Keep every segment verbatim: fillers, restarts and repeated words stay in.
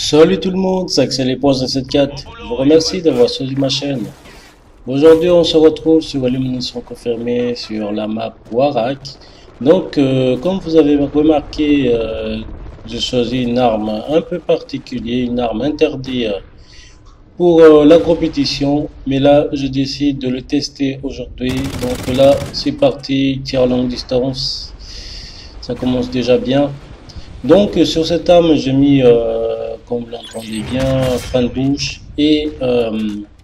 Salut tout le monde, c'est Axel et Pose sept quatre. Je vous remercie d'avoir suivi ma chaîne. Aujourd'hui, on se retrouve sur l'élimination confirmée sur la map Warak. Donc, euh, comme vous avez remarqué, euh, j'ai choisi une arme un peu particulière, une arme interdite pour euh, la compétition. Mais là, je décide de le tester aujourd'hui. Donc là, c'est parti, tir longue distance. Ça commence déjà bien. Donc euh, sur cette arme, j'ai mis, euh, comme vous l'entendez bien, frein de bouche et euh,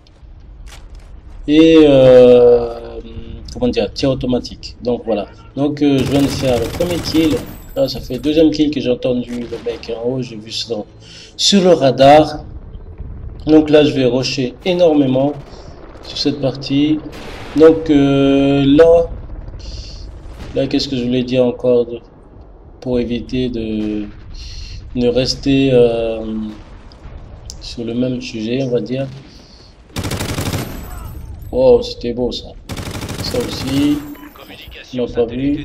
et euh, comment dire, tir automatique. Donc voilà. Donc euh, je viens de faire le premier kill. Là, ça fait le deuxième kill que j'ai entendu le mec en haut. J'ai vu ça sur le radar. Donc là, je vais rusher énormément sur cette partie. Donc euh, là, là, qu'est-ce que je voulais dire encore de, pour éviter de ne rester euh, sur le même sujet, on va dire. Oh, c'était beau ça. Ça aussi, on n'a pas vu.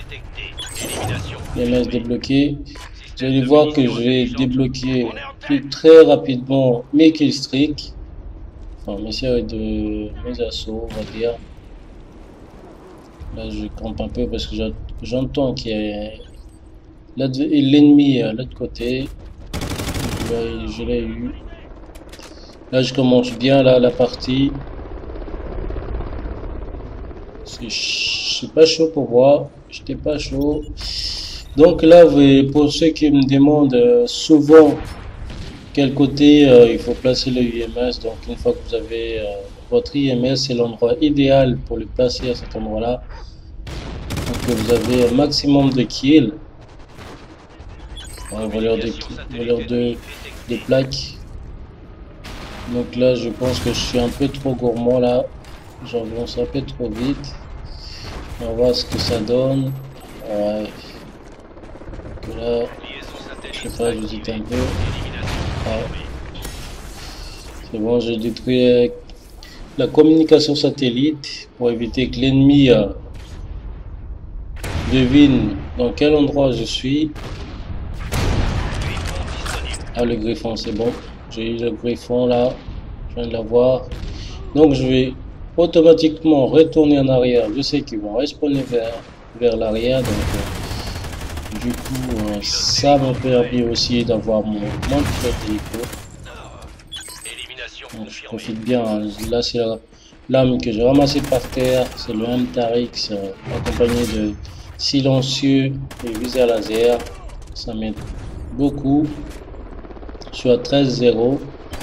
Les mains débloquées. Vous allez voir que je vais débloquer plus très rapidement mes killstreaks. Enfin, mes séries de mes assauts, on va dire. Là, je campe un peu parce que j'entends qu'il y a l'ennemi à l'autre côté. Je l'ai eu. Là, je commence bien là la partie. C'est pas chaud pour moi. J'étais pas chaud. Donc là, pour ceux qui me demandent souvent quel côté euh, il faut placer le U M S, donc une fois que vous avez euh, votre U M S, c'est l'endroit idéal pour le placer à cet endroit-là. Donc vous avez un maximum de kills. Un voleur de, voleur de, de plaques. Donc là, je pense que je suis un peu trop gourmand là. J'avance un peu trop vite. On va voir ce que ça donne. Ouais. Donc là, je sais pas, j'hésite un peu. Ouais. C'est bon, j'ai détruit la communication satellite pour éviter que l'ennemi euh, devine dans quel endroit je suis. Ah, le griffon, c'est bon. J'ai eu le griffon là. Je viens de l'avoir. Donc je vais automatiquement retourner en arrière. Je sais qu'ils vont respawner vers, vers l'arrière. Donc euh, du coup, euh, ça m'a permis aussi d'avoir mon, mon pilote d'hélico. Donc je profite bien. Hein. Là, c'est l'arme que j'ai ramassée par terre. C'est le M T R X euh, accompagné de silencieux et viseur laser. Ça m'aide beaucoup. Je suis à treize zéro.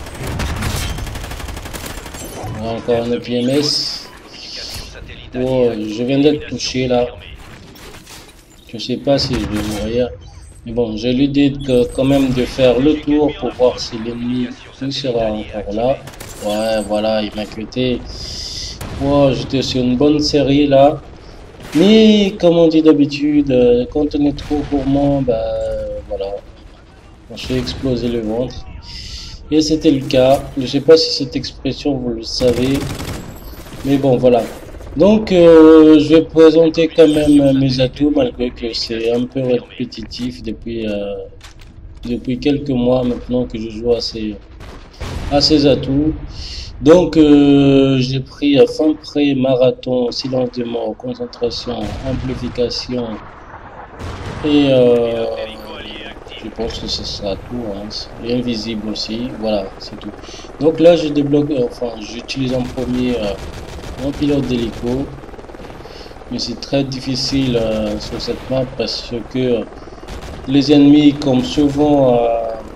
Encore un P M S. Oh, je viens d'être touché là. Je sais pas si je vais mourir. Mais bon, j'ai l'idée quand même de faire le tour pour voir si l'ennemi sera encore là. Ouais, voilà, il m'a cuté. Oh, j'étais sur une bonne série là. Mais comme on dit d'habitude, quand on est trop gourmand, bah voilà. Je vais exploser le ventre. Et c'était le cas. Je sais pas si cette expression vous le savez. Mais bon, voilà. Donc, euh, je vais présenter quand même mes atouts, malgré que c'est un peu répétitif depuis, euh, depuis quelques mois maintenant que je joue à ces, à ces atouts. Donc, euh, j'ai pris à fin près, marathon, silence de mort, concentration, amplification et euh, je pense que ce sera tout, hein. Et invisible aussi, voilà, c'est tout. Donc là, je débloque, enfin, j'utilise en premier euh, mon pilote d'hélico, mais c'est très difficile euh, sur cette map parce que euh, les ennemis, comme souvent, euh,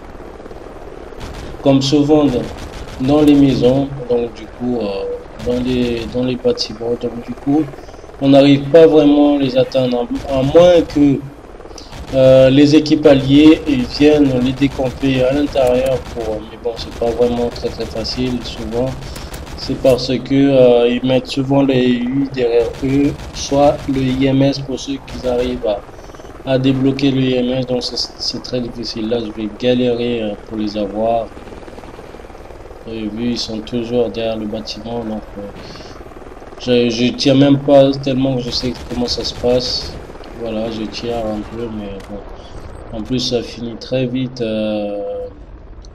comme souvent dans, dans les maisons, donc du coup, euh, dans les dans les bâtiments, donc du coup, on n'arrive pas vraiment à les atteindre, à moins que Euh, les équipes alliées ils viennent les décamper à l'intérieur pour, mais bon, c'est pas vraiment très très facile souvent. C'est parce que euh, ils mettent souvent les U derrière eux, soit le I M S pour ceux qui arrivent à, à débloquer le I M S, donc c'est très difficile. Là, je vais galérer euh, pour les avoir. Vous avez vu, ils sont toujours derrière le bâtiment, donc euh, je, je tire même pas tellement que je sais comment ça se passe. Voilà, je tire un peu, mais bon. En plus, ça finit très vite euh,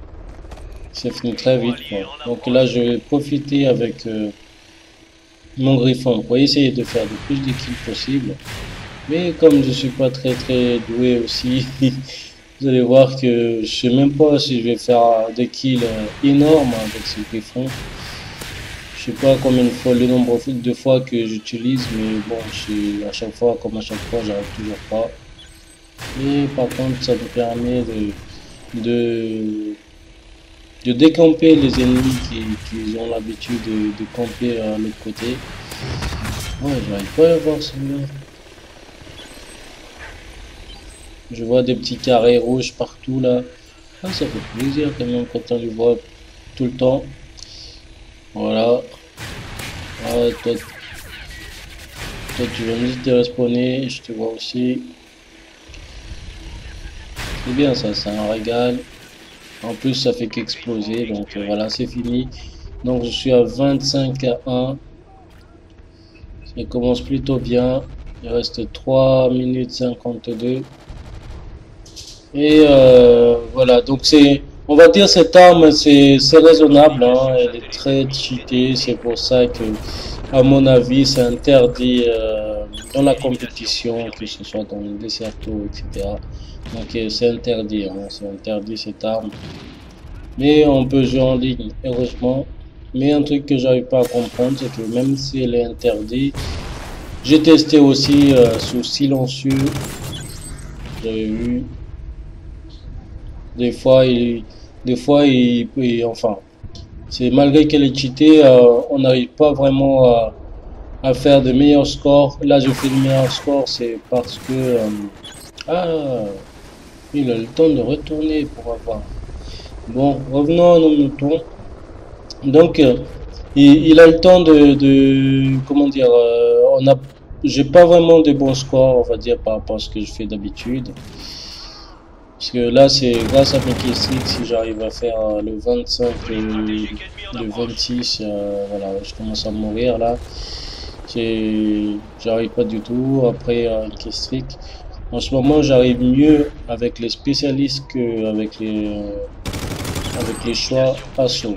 C'est fini très vite, quoi. Donc là, je vais profiter avec euh, mon griffon pour essayer de faire le plus de kills possible. Mais comme je suis pas très très doué aussi, vous allez voir que je sais même pas si je vais faire des kills euh, énormes avec ce griffon. Je sais pas combien de fois, le nombre de fois que j'utilise, mais bon, à chaque fois, comme à chaque fois, j'arrive toujours pas. Mais par contre, ça me permet de, de, de décamper les ennemis qui, qui ont l'habitude de, de camper à l'autre côté. Ouais, j'arrive pas à voir celui-là. Je vois des petits carrés rouges partout là. Ah, ça fait plaisir quand même quand on les voit tout le temps. Voilà. Ah, toi, toi tu viens juste de respawner, je te vois aussi. C'est bien ça, c'est un régal. En plus ça fait qu'exploser, donc euh, voilà, c'est fini. Donc je suis à vingt-cinq à un. Ça commence plutôt bien. Il reste trois minutes cinquante-deux. Et euh, voilà, donc c'est, on va dire cette arme, c'est raisonnable, hein, elle est très cheatée, c'est pour ça que, à mon avis, c'est interdit euh, dans la compétition, que ce soit dans le Desserto, et cetera. Donc euh, c'est interdit, hein, c'est interdit cette arme. Mais on peut jouer en ligne, heureusement. Mais un truc que j'arrive pas à comprendre, c'est que même si elle est interdite, j'ai testé aussi euh, sous silencieux, j'avais vu. Des fois, il, des fois, il, il- enfin, c'est malgré qu'elle est cheatée, euh, on n'arrive pas vraiment à, à faire de meilleurs scores. Là, je fais de meilleurs scores, c'est parce que, euh, ah, il a le temps de retourner pour avoir. Bon, revenons à nos moutons. Donc, euh, il, il a le temps de, de comment dire, euh, on a, j'ai pas vraiment de bons scores, on va dire, par rapport à ce que je fais d'habitude. Parce que là, c'est grâce à Mickey Street, si j'arrive à faire euh, le vingt-cinq, le, le vingt-six, euh, voilà, je commence à mourir là. J'arrive pas du tout. Après euh, Mickey Street, en ce moment, j'arrive mieux avec les spécialistes qu'avec les, euh, avec les choix assaut.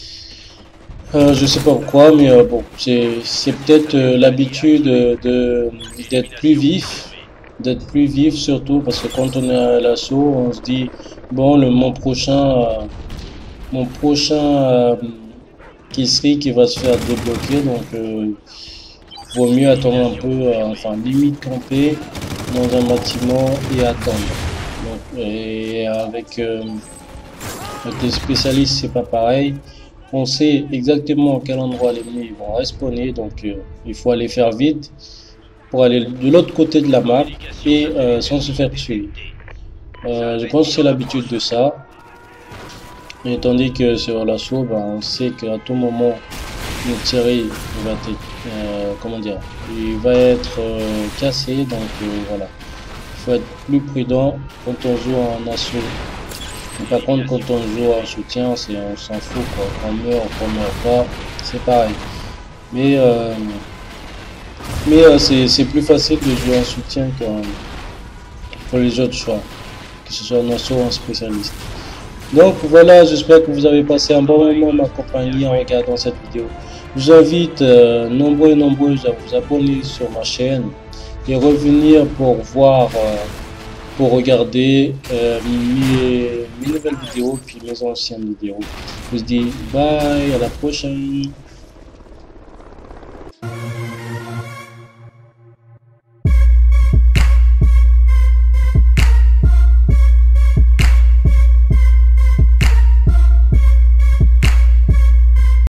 Euh, je sais pas pourquoi, mais euh, bon, c'est peut-être euh, l'habitude de d'être plus vif. D'être plus vif surtout parce que quand on est à l'assaut, on se dit bon le mon prochain euh, mon prochain euh, qui serait qui va se faire débloquer, donc euh, vaut mieux attendre un peu, euh, enfin limite camper dans un bâtiment et attendre. Donc, et avec, euh, avec les spécialistes c'est pas pareil. On sait exactement à quel endroit les ennemis vont respawner, donc euh, il faut aller faire vite pour aller de l'autre côté de la map et euh, sans se faire tuer. Euh, je pense que c'est l'habitude de ça. Et tandis que sur l'assaut, ben, on sait qu'à tout moment, le Thierry va être, euh, comment dire, il va être euh, cassé. Donc euh, voilà, il faut être plus prudent quand on joue en assaut. Mais par contre, quand on joue en soutien, c'est on s'en fout quoi. On meurt, on meurt pas, c'est pareil. Mais euh, Mais euh, c'est plus facile de jouer en soutien que pour les autres choix, que ce soit en assaut ou en spécialiste. Donc voilà, j'espère que vous avez passé un bon moment en ma compagnie en regardant cette vidéo. Je vous invite euh, nombreux et nombreuses à vous abonner sur ma chaîne et revenir pour voir, euh, pour regarder euh, mes, mes nouvelles vidéos puis mes anciennes vidéos. Je vous dis bye, à la prochaine.